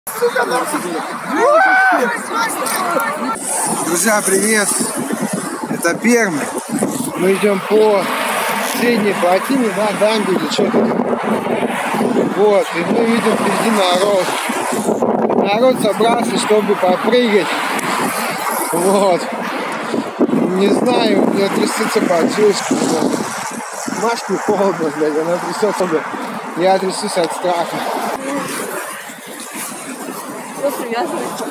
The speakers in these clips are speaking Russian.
Друзья, привет! Это Пермь. Мы идем по средней плотине, да, дамбе или что-то. Вот, и мы видим впереди народ. Народ собрался, чтобы попрыгать. Вот. Не знаю, у меня трясется поджилочка. Машке холодно, блядь, она трясется. Я трясусь от страха. Что привязывается?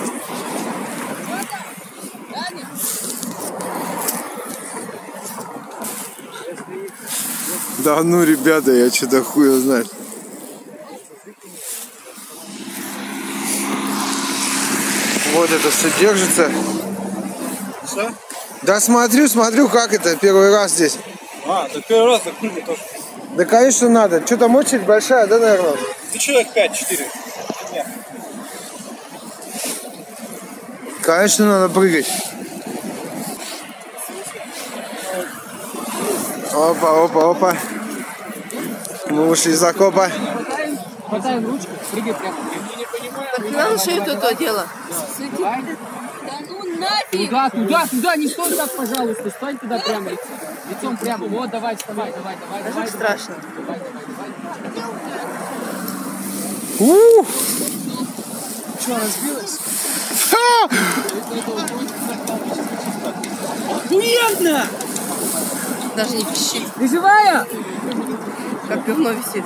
Да ну, ребята, я что-то хуй знаю. Вот это все держится. Что? Да смотрю, как это, первый раз здесь. Так первый раз так прыгать тоже. Да, конечно, надо. Что там очередь большая, да, наверное? Ты человек 5-4. Нет. Конечно, надо прыгать. Опа. Мы ушли из окопа. Хватаем ручку, прыгай прямо. Надо что это то дело? Давай. Туда, не стой так, пожалуйста, стань туда прямо лицом прямо. Вот, давай, вставай, давай. Даже страшно. Давай. Что, разбилась? Охуенно! Даже не пищи. Ты живая? Как говно висит.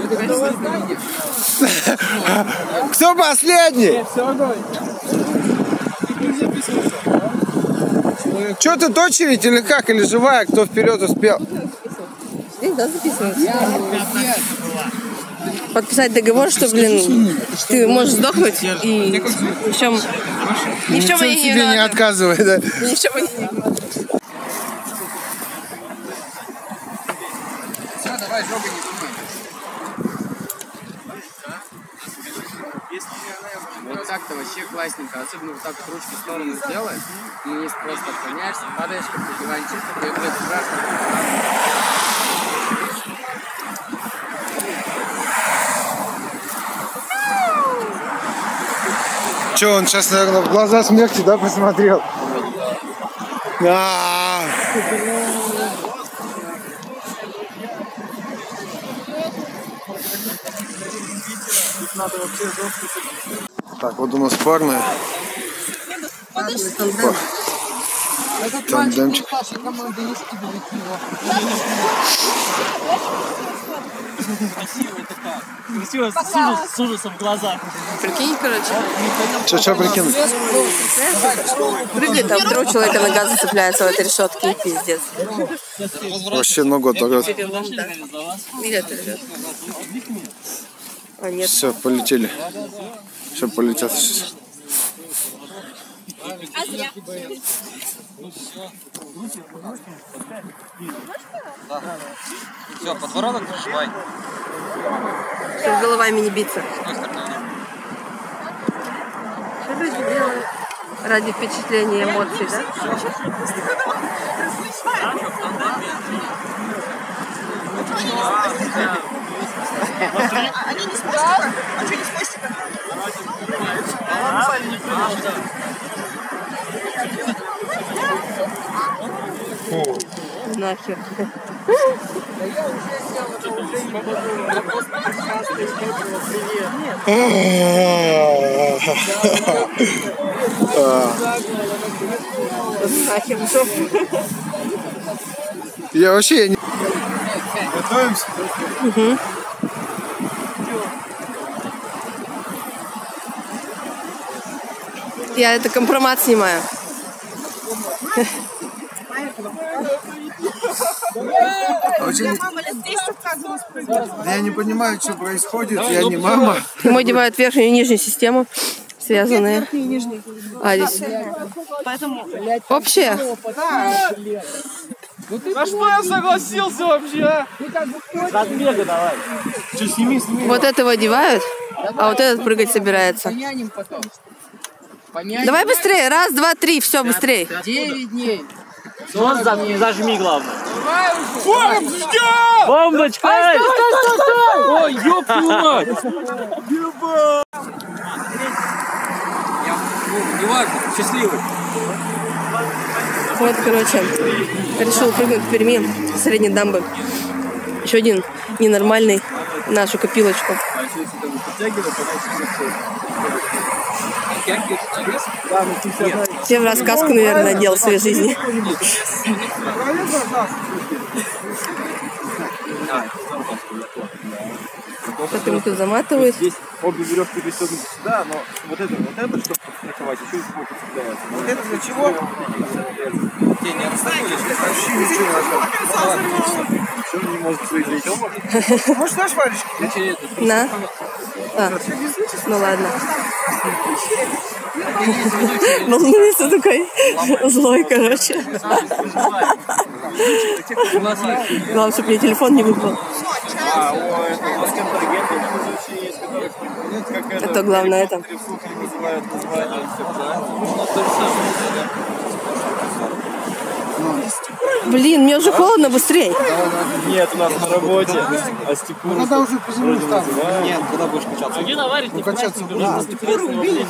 Кто последний? Все, давай. Что тут очередь или как? Или живая? Кто вперед успел? Здесь, да, записывается. Подписать договор, что, блин, ты можешь сдохнуть и ни в чем они тебе не отказывай, да? Ни в чем они не... Все, давай, жопой не думай. Вот так-то вообще классненько. Особенно вот так вот ручки в сторону сделаешь. Вниз просто отклоняешься, падаешь, как диванчик. Такой, блядь, страшно. Че, он сейчас, наверное, в глаза смерти, да, посмотрел? Так, вот у нас парная. Тандемчик. Красиво, с ужасом в глазах. Прикинь, короче. Что прикинуть? Прыгает, а вдруг человека нога зацепляется в этой решетке, и пиздец. Вообще ногу оторвет. Видят, ребят? А нет. Все, полетели. Все, полетят сейчас. Все, подбородок зажимай. Чтобы головами не биться. Что люди делают? Ради впечатления эмоций, да? Они не с мостика. А что не с мостика? Нахер. Нахер. Я вообще не... Готовимся? Угу. Я это компромат снимаю. Я не понимаю, что происходит. Я не мама. Ему одевают верхнюю и нижнюю систему, связанные. А, здесь. Общая? На что я согласился вообще, а? Разбега давай. Что, сними. Вот этого одевают, а вот этот прыгать собирается. Давай быстрее. Раз, два, три. Все, быстрее. 9 дней. Нос зажми, главное. Бомбочка! Ой, ёб твою мать! Неважно, счастливый. Вот, короче, решил прыгнуть в Перми с средней дамбы. Еще один ненормальный нашу копилочку. Первый раз каску, наверное, надел в своей жизни. Потом тут заматывают. Здесь обе веревки пристегнуты сюда, но вот это, чтобы страховать, еще и сбоку цепляется. Вот это для чего? Те не отставили, что не может своих зайти. Может, наш варежки? На. А, ну ладно. Волнуется такой злой, короче. Главное, чтобы мне телефон не выпал. Это главное, это. Блин, мне уже холодно, быстрей. Нет, у нас на работе. А степуру... Когда уже по земле ставят? Нет, когда будешь качаться? Где наварить? Ну, качаться. Да, степуру убили.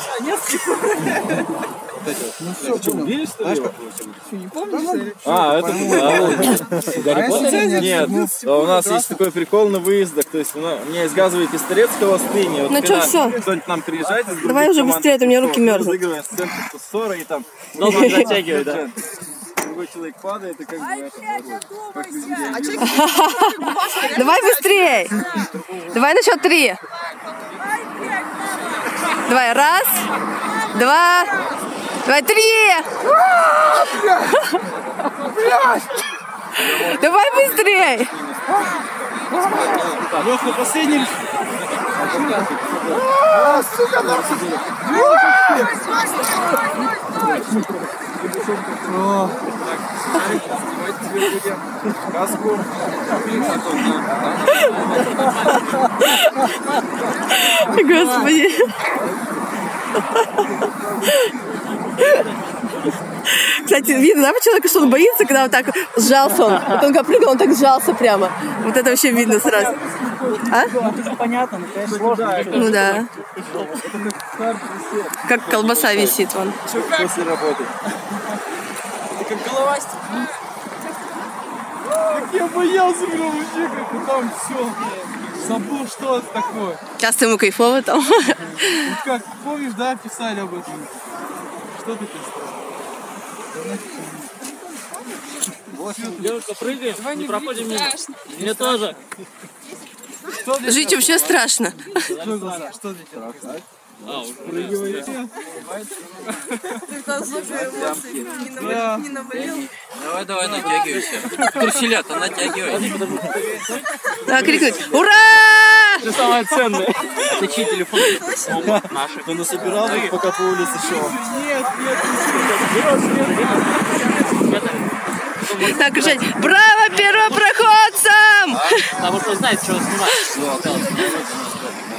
Ну все, понял. Убили, что ли? Не помнишь? А, это Гарри Поттер? Нет, у нас есть такой прикол на выездах. То есть у меня есть газовый пистолет с холостыми. Ну что, все. Кто-нибудь нам приезжает из Давай уже быстрее, а то у меня руки мерзнут. Разыгрываем сценку, что ссора и там долго затягивает, да. Другой человек падает и как бы это... Давай быстрее. Давай на счет 3. Давай, 1, 2, давай 3. Давай быстрее. Лёха, последний... Каску. Господи. Кстати, видно, да, по человеку, что он боится, когда вот так сжался он. Вот он как прыгал, он так сжался прямо. Вот это вообще видно сразу. А? Понятно, но, конечно, сложно. Ну да. Как колбаса висит вон. После работы. Это как головастик. Как я боялся, бля, вообще, как там все. Забыл, что это такое. Часто ему кайфово там. Вот как, помнишь, да, писали об этом? Что ты писал? Девушка, прыгаем, не проходим мимо. Мне тоже. Жить вообще страшно. Что здесь страшно? Прыгиваете. Не навалил. Давай, натягивайся. Труселята, натягивай. Давай крикнуть: ура! Ты самое ценное. Это чей телефон? Наши. Ты насобирал, пока по улице шел? Нет. Так, кричать: браво первопроходцам! Потому что знает, что снимать.